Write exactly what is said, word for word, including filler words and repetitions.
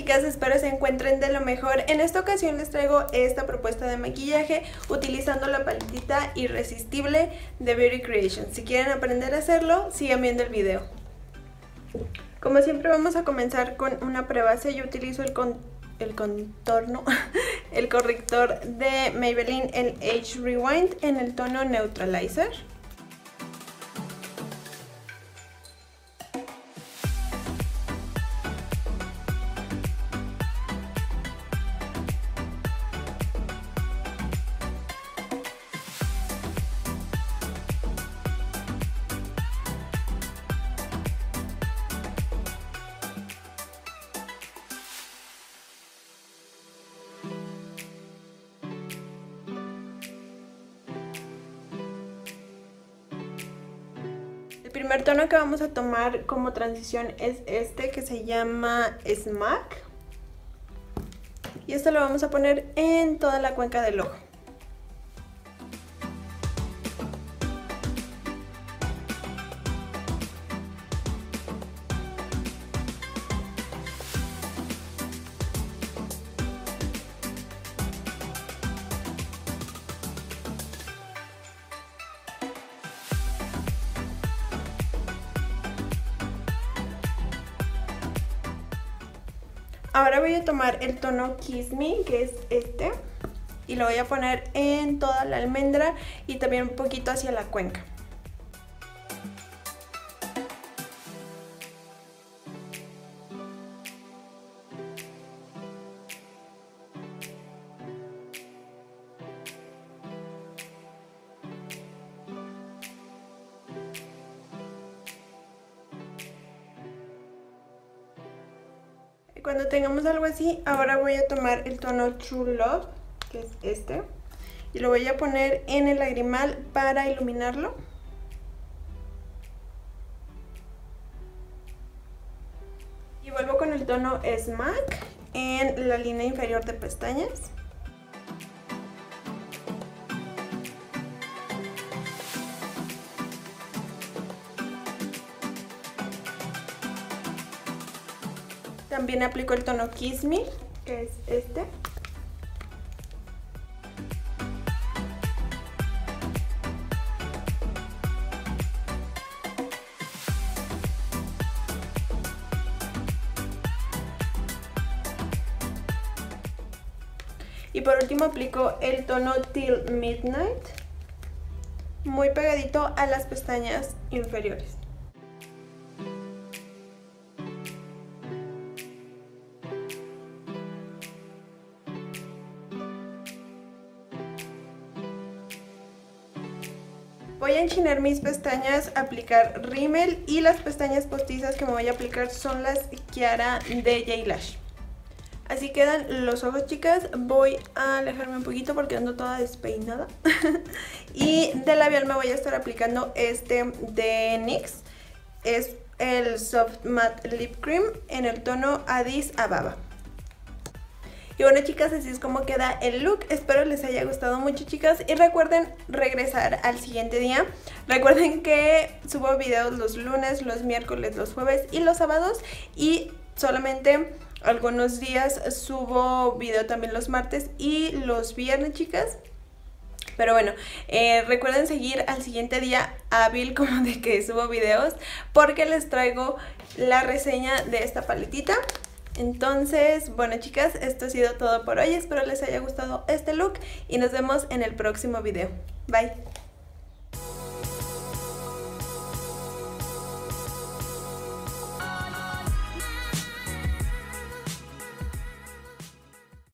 chicas, espero se encuentren de lo mejor. En esta ocasión les traigo esta propuesta de maquillaje utilizando la paletita Irresistible de Beauty Creations. Si quieren aprender a hacerlo, sigan viendo el video. Como siempre vamos a comenzar con una prebase. Yo utilizo el, con, el contorno, el corrector de Maybelline, el Age Rewind en el tono Neutralizer. El primer tono que vamos a tomar como transición es este, que se llama Smack. Y esto lo vamos a poner en toda la cuenca del ojo. Ahora voy a tomar el tono Kiss Me, que es este, y lo voy a poner en toda la almendra y también un poquito hacia la cuenca. Cuando tengamos algo así, ahora voy a tomar el tono True Love, que es este, y lo voy a poner en el lagrimal para iluminarlo. Y vuelvo con el tono Smack en la línea inferior de pestañas. También aplico el tono Kiss Me, que es este. Y por último aplico el tono Till Midnight, muy pegadito a las pestañas inferiores. Voy a enchinar mis pestañas, aplicar rímel, y las pestañas postizas que me voy a aplicar son las Kiara de J-Lash. Así quedan los ojos, chicas. Voy a alejarme un poquito porque ando toda despeinada. Y de labial me voy a estar aplicando este de NYX. Es el Soft Matte Lip Cream en el tono Addis Ababa. Y bueno, chicas, así es como queda el look. Espero les haya gustado mucho, chicas. Y recuerden regresar al siguiente día. Recuerden que subo videos los lunes, los miércoles, los jueves y los sábados. Y solamente algunos días subo video también los martes y los viernes, chicas. Pero bueno, eh, recuerden seguir al siguiente día hábil como de que subo videos, porque les traigo la reseña de esta paletita. Entonces, bueno, chicas, esto ha sido todo por hoy. Espero les haya gustado este look y nos vemos en el próximo video. Bye.